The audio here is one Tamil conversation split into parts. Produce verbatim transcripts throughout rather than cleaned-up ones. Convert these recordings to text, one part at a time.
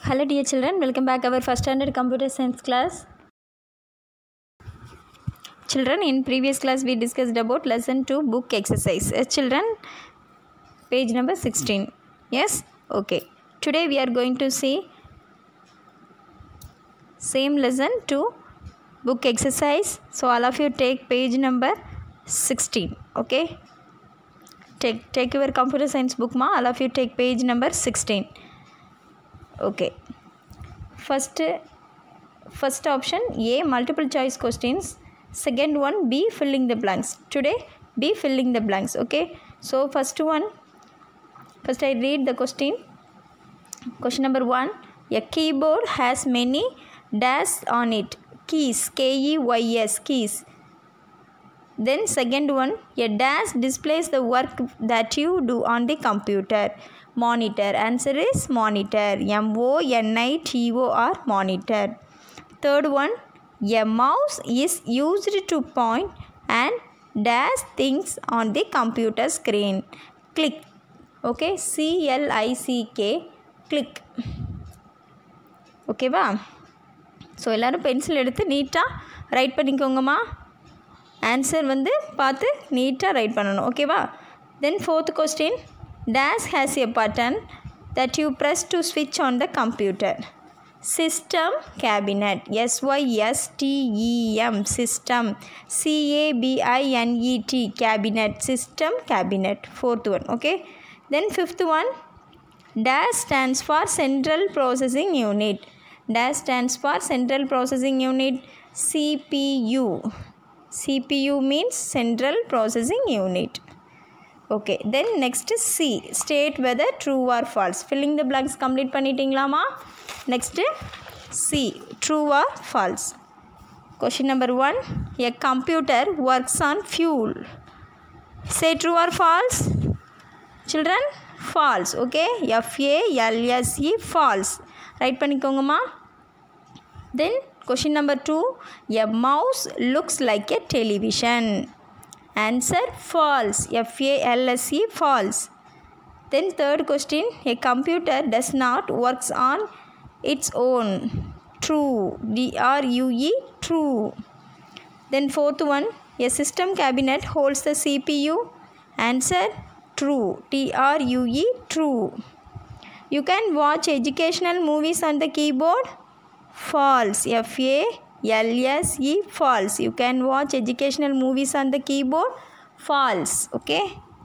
Hello dear children, welcome back our first standard computer science class. Children, in previous class we discussed about lesson two book exercise. Uh, children, page number sixteen. Yes? Okay. Today we are going to see same lesson two book exercise. So all of you take page number sixteen. Okay? Take, take your computer science book ma. All of you take page number sixteen. Okay, first first option A, multiple choice questions. Second one B, filling the blanks. Today B, filling the blanks. Okay, so first one, first I read the question. Question number one, a keyboard has many dash on it. Keys, K E Y S, keys. Then second one, a dash displays the work that you do on the computer. Monitor. Answer is monitor. M O N I T O R, monitor. Third one, a mouse is used to point and dash things on the computer screen. Click. Okay, C L I C K, click. Okay va? So எல்லாரும் பென்சில் எடுத்து நீட்டாக ரைட் பண்ணிக்கோங்கம்மா. ஆன்சர் வந்து பார்த்து நீட்டாக ரைட் பண்ணணும். ஓகேவா? Then fourth question, dash has a button that you press to switch on the computer. System cabinet. S Y S T E M, system. C A B I N E T, cabinet. System cabinet. Fourth one. Okay. Then fifth one, dash stands for central processing unit. Dash stands for central processing unit. C P U. C P U means central processing unit. Okay, then next is C, state whether true or false. Filling the blanks complete பண்ணிட்டீங்களாமா? Next C, true or false. Question number one, a computer works on fuel. Say true or false. Children, false. Okay, F A L S E, false. Write பண்ணிக்கோங்கம்மா. Then question number two, a mouse looks like a television. Answer false. F A L S E, false. Then third question, a computer does not works on its own. True. D R U E, true. Then fourth one, a system cabinet holds the C P U. Answer true. T R U E, true. You can watch educational movies on the keyboard. False. F A L S E, false. You can watch educational movies on the keyboard. False. Okay.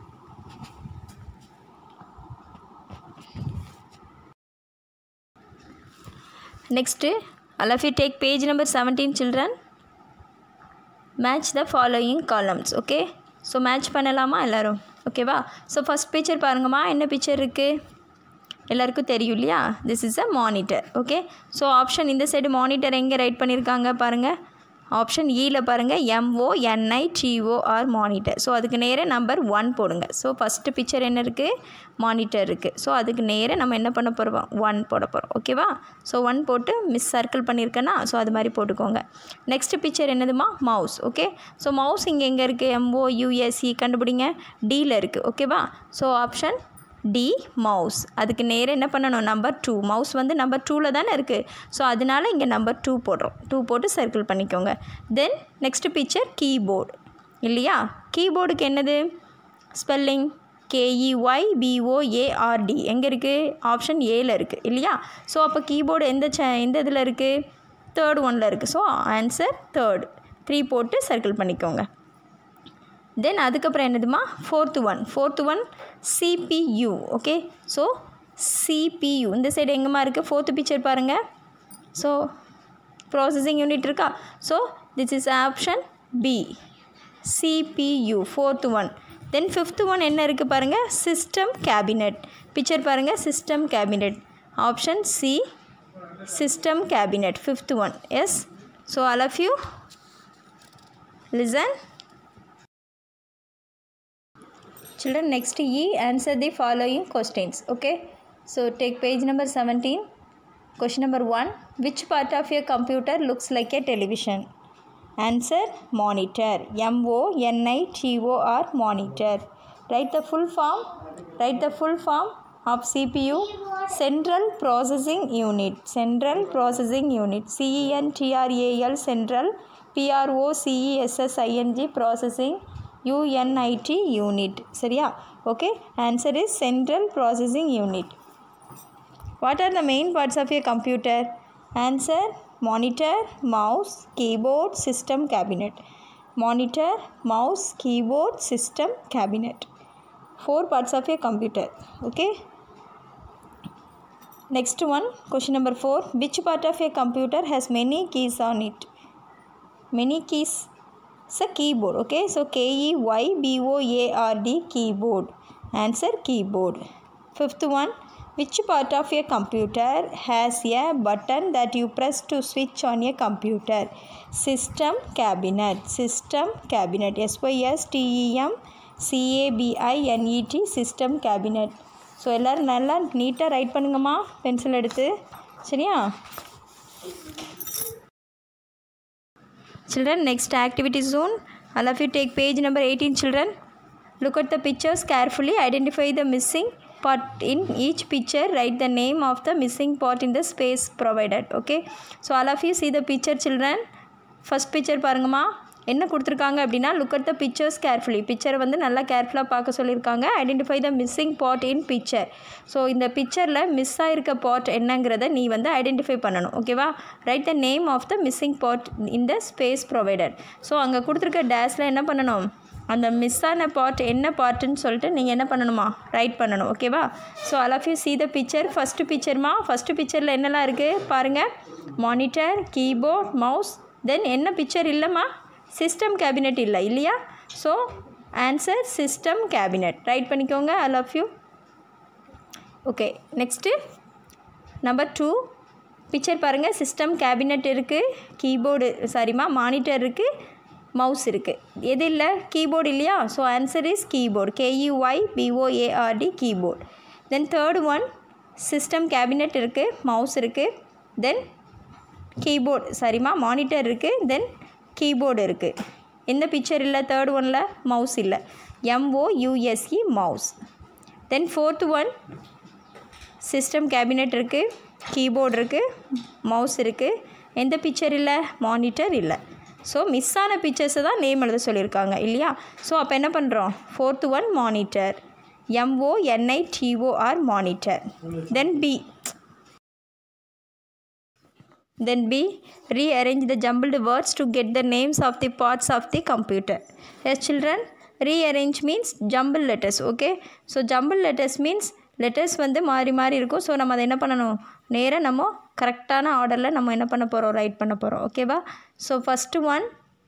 Next, all of you take page number seventeen, children. Match the following columns. Okay. So match பண்ணலாமா எல்லாரும்? Okay வா? So first picture பாருங்கம்மா. என்ன picture இருக்கு? எல்லாருக்கும் தெரியும் இல்லையா? This is a monitor. Okay, so option இந்த சைடு மானிட்டர் எங்கே ரைட் பண்ணியிருக்காங்க பாருங்கள். ஆப்ஷன் ஈயில் பாருங்கள், எம்ஓஎன்ஐடிஓஆர், மானிட்டர். ஸோ அதுக்கு நேரே நம்பர் ஒன் போடுங்க. ஸோ ஃபஸ்ட்டு பிக்சர் என்ன இருக்குது? மானிட்டர் இருக்குது. ஸோ அதுக்கு நேரே நம்ம என்ன பண்ண போகிறோம்? ஒன் போட போகிறோம். ஓகேவா? ஸோ ஒன் போட்டு மிஸ் சர்க்கிள் பண்ணியிருக்கேன்னா ஸோ அது மாதிரி போட்டுக்கோங்க. நெக்ஸ்ட் பிக்சர் என்னதுமா? மவுஸ். ஓகே, ஸோ மவுஸ் இங்கே எங்கே இருக்குது? எம்ஓயூஎஸ்இ கண்டுபிடிங்க. டியில் இருக்குது. ஓகேவா? So option D, mouse. அதுக்கு நேரம் என்ன பண்ணணும்? Number two. மவுஸ் வந்து நம்பர் டூவில் தானே இருக்குது. ஸோ அதனால் இங்கே நம்பர் டூ போடுறோம். டூ போட்டு சர்க்கிள் பண்ணிக்கோங்க. தென் நெக்ஸ்ட் பிக்சர் கீபோர்டு இல்லையா? கீபோர்டுக்கு என்னது ஸ்பெல்லிங்? K E Y B O A R D. எங்கே இருக்குது? ஆப்ஷன் ஏல இருக்குது இல்லையா? ஸோ அப்போ கீபோர்டு எந்த ச எந்த இதில் இருக்குது? தேர்ட் ஒனில் இருக்குது. So answer third. த்ரீ போட்டு சர்க்கிள் பண்ணிக்கோங்க. தென் அதுக்கப்புறம் என்னதுமா? Fourth one. Fourth one CPU. Okay, so CPU இந்த சைடு எங்கேம்மா இருக்குது? ஃபோர்த்து பிக்சர் பாருங்கள். ஸோ ப்ராசஸிங் யூனிட் இருக்கா? So this is option B, CPU, fourth one. Then fifth one என்ன இருக்குது பாருங்கள்? System cabinet. பிக்சர் பாருங்கள், system cabinet. Option C, system cabinet, fifth one. Yes, so all of you listen. Children, next E, answer the following questions. Okay, so take page number seventeen. Question number one, which part of your computer looks like a television? Answer monitor. M O N I T O R, monitor. Write the full form. Write the full form. of C P U? Central Processing Unit. Central Processing Unit. C E N T R A L Central. P R O C E S S I N G Processing. U N I T Unit. சரியா? Okay. Answer is Central Processing Unit. What are the main parts of a computer? Answer: monitor, mouse, keyboard, system, cabinet. Monitor, mouse, keyboard, system, cabinet. Four parts of a computer. Okay. Next one, question number four. Which part of a computer has many keys on it? Many keys. It's a keyboard. Okay. So K E Y B O A R D, keyboard. Answer: keyboard. Fifth one. Which part of a computer has a button that you press to switch on a computer? System, cabinet. System, cabinet. S Y S T E M C A B I N E T. System, cabinet. So எல்லோரும் நல்லா நீட்டாக ரைட் பண்ணுங்கம்மா பென்சில் எடுத்து. சரியா? Children, next activity zone. All of you take page number eighteen, children. Look at the pictures carefully. Identify the missing part in each picture. Write the name of the missing part in the space provided. Okay. So all of you see the picture, children. First picture பாருங்கம்மா. என்ன கொடுத்துருக்காங்க அப்படின்னா, look at the pictures carefully. பிக்சரை வந்து நல்லா கேர்ஃபுல்லாக பார்க்க சொல்லியிருக்காங்க. Identify the missing part in picture. So இந்த பிக்சரில் மிஸ் ஆகிருக்க பார்ட் என்னங்கிறத நீ வந்து ஐடென்டிஃபை பண்ணணும். ஓகேவா? Write the name of the missing part in the space provided. So அங்கே கொடுத்துருக்க டேஷில் என்ன பண்ணணும், அந்த மிஸ் ஆன பார்ட் என்ன பார்ட்டுன்னு சொல்லிட்டு நீங்கள் என்ன பண்ணணுமா, ரைட் பண்ணணும். ஓகேவா? So all of you see the picture. First picture, first பிக்சரில் என்னெல்லாம் இருக்குது பாருங்கள். Monitor, keyboard, mouse. தென் என்ன பிக்சர் இல்லைம்மா, சிஸ்டம் கேபினெட் இல்லை இல்லையா? So answer system cabinet. Write பண்ணிக்கோங்க all of you. Okay. Next number two picture பாருங்கள். சிஸ்டம் கேபினெட் இருக்குது, கீபோர்டு சாரிம்மா மானிட்டர் இருக்குது, மவுஸ் இருக்குது. எது இல்லை, கீபோர்டு இல்லையா? So answer is keyboard. K E Y B O A R D, keyboard. Then third one system cabinet இருக்குது, மவுஸ் இருக்குது, தென் கீபோர்டு சாரிம்மா மானிட்டர் இருக்குது, தென் கீபோர்டு இருக்குது. எந்த பிக்சர் இல்லை தேர்ட் ஒனில், மவுஸ் இல்லை. M O U S E mouse. Then fourth one system cabinet இருக்குது, கீபோர்டு இருக்குது, மவுஸ் இருக்குது. எந்த பிக்சர் இல்லை, மானிட்டர் இல்லை. ஸோ மிஸ் ஆன பிக்சர்ஸை தான் நேம் எழுத சொல்லியிருக்காங்க இல்லையா? ஸோ அப்போ என்ன பண்ணுறோம், fourth one monitor, எம்ஓஎன்ஐடிஓஆர் monitor. Then B Then B, rearrange the jumbled words to get the names of the parts of the computer. Yes children, rearrange means jumbled letters. Okay. So jumbled letters means letters வந்து மாறி மாறி இருக்கும். ஸோ நம்ம அதை என்ன பண்ணணும், நேராக நம்ம கரெக்டான ஆர்டரில் நம்ம என்ன பண்ண போகிறோம், ரைட் பண்ண போகிறோம். ஓகேவா? So first one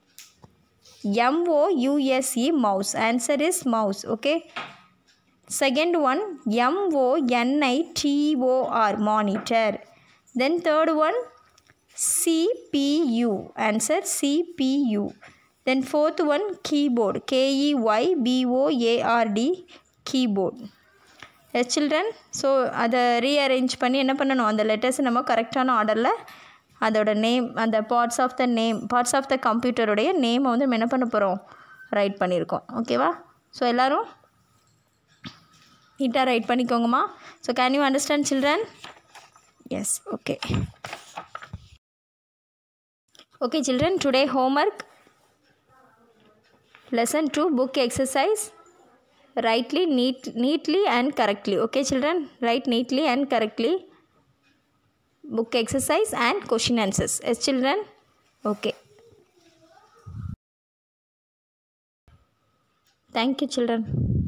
எம்ஓயூஎஸ்இ mouse. Answer is mouse. Okay. Second one எம்ஓஎன்ஐடிஓஆர் monitor. Then third one C P U. Answer C P U. Then fourth one keyboard. K E Y B O A R D, keyboard. Yes children. So அதை ரீஅரேஞ்ச் பண்ணி என்ன பண்ணணும், அந்த லெட்டர்ஸ் நம்ம கரெக்டான ஆர்டரில் அதோட நேம், அந்த parts of the name, parts of the கம்ப்யூட்டருடைய நேமை வந்து நம்ம என்ன பண்ண போகிறோம், ரைட் பண்ணியிருக்கோம். ஓகேவா? ஸோ எல்லோரும் நீட்டாக ரைட் பண்ணிக்கோங்கம்மா. So can you understand children? Yes. Okay. Okay children, today homework lesson two book exercise. Write neat, neatly and correctly. Okay children, write neatly and correctly book exercise and question answers. Yes children. Okay. Thank you children.